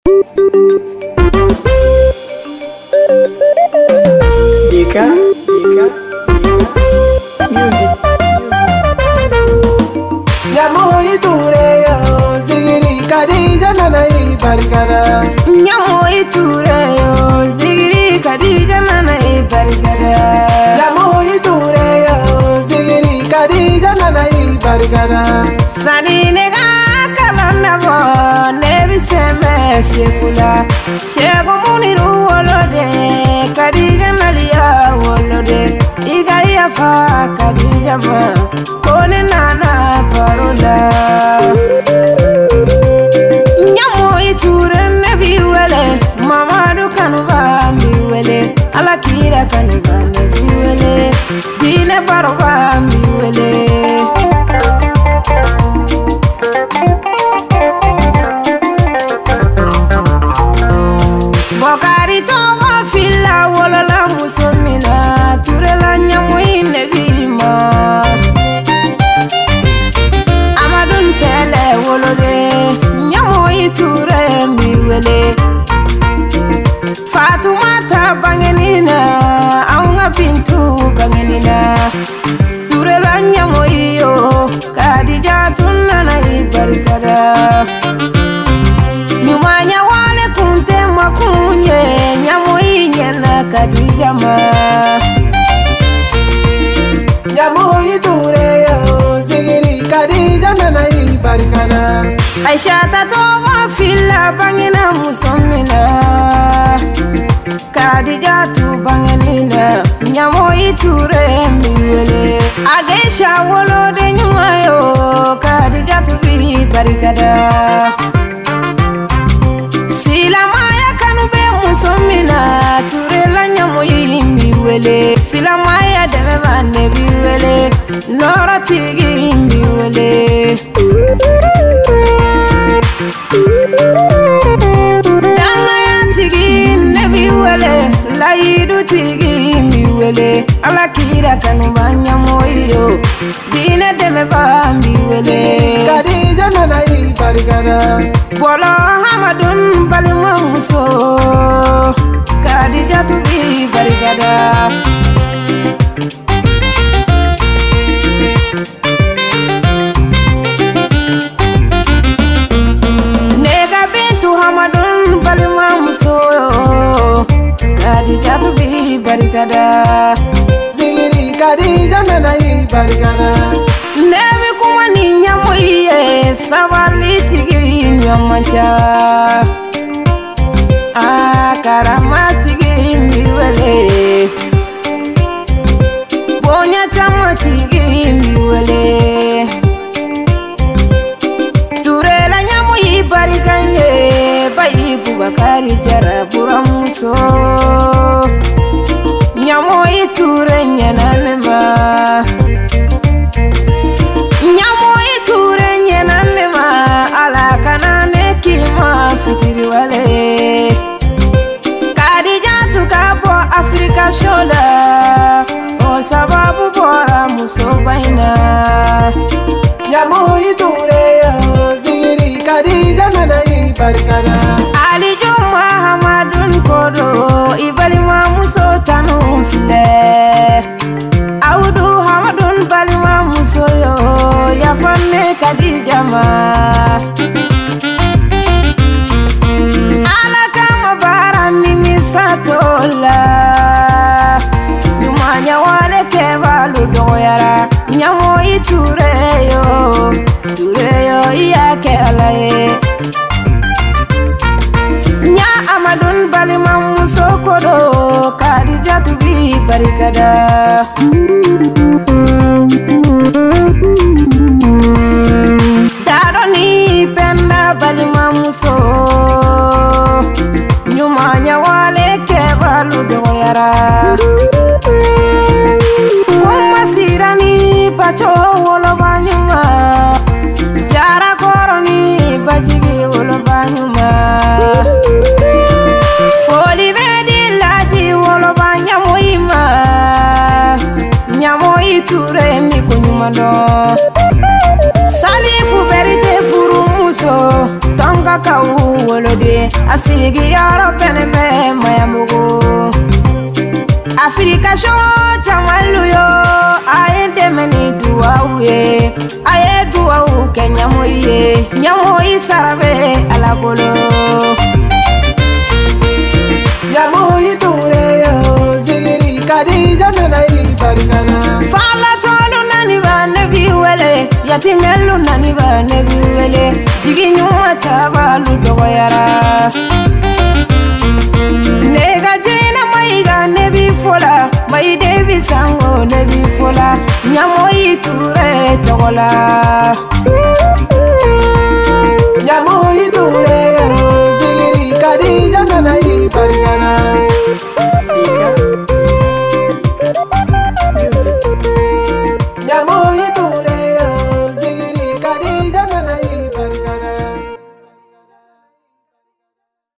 Dika Music. Nyamo iture yo zigiri kadija nana ibarikada. Nyamo iture yo zigiri kadija nana ibarikada. Nyamo iture yo zigiri kadija nana ibarikada. Sani nega kalanda bo nebi seme shekula. Shego muniru wolode kadija nalia wolode. Iga yafa kadija ma kone nana parola. Nyamo iture nebi wele mamadu kanuba mi wele alakira kanuba nebi wele dine baroba mi wele. Bokari togo fila wolola musomina turela nyamu inebima amadun tele wolode nyamu iture miwele Fatumata bangenina aunga pintu bangenina turela nyamu iyo Kadija tunana ibarikada Nyumanya wale kunte makunye Nyamu inyena Kadija ma Nyamo iture yo zigiri kadija nana ibarikada. Aisha togo fila bangina musomina Kadija tu bangenina Nyamo iture miwele Agesha wolode nyumayo Kadija tu bi barikada Silamaya kanube musomina turela nyamo yimbi wele Silamaya deme bane biwele Nora tigi imbi wele Dana ya tigi nebi wele Laidu tigi imbi wele Alakira kanuba nyamo iyo Dine deme bambi wele Kadija nana ibarikada. Bolo hamadun balima muso Kadija tu bi barikada Nega bintu hamadun balima muso Kadija tu bi barikada Zigiri kadija nana ibarikada. Nebi kuma ni nyamo iye Sabali tigi nyamancha Karama tigi miwele Bonya chama tigi miwele Turela nyamo ibarikanye Bayi Bubakari jara buramuso Nyamo iture nyananema Nyamo iture nyananema Ala kanane kima fitiri wale Kadija tukabo Afrika shola O sababu bora musobaina Nyamo iture yo zigiri kadija nana ibarikada. Ali Juma Hamadun kodo Ibalima muso tanu file Audu Hamadun balima muso yo Yafane Kadija ma Ala kama barani misatola Nyumanya wale kevalu doyara Nyamo itureyo Tureyo iyake alaye Nya amadun balima muso kodo Kadija tu bi barikada Daroni penda balima muso Nyumanya wale kevalu doyara Kuma sirani pacho wolo banyuma Jara koroni bajigi wolo banyuma Foli bedi laji wolo banyamoima Nyamo ye asigi yaro pene be mayamugo Afrika sho chamalu yo aye demeni duauye aye duau Kenya moye nyamoyi sarabe alabolo nyamoyi ture yo zigiri kadija nana ibarikana fala tolu nani bane biwele yatimelu nani bane biwele jigi nyuma tabalu dogoyara nega jena maiga nebi fola mai debi sango nebi fola nyamoyi ture togola nyamoyi ture yo zigiri kadija nana ibarikana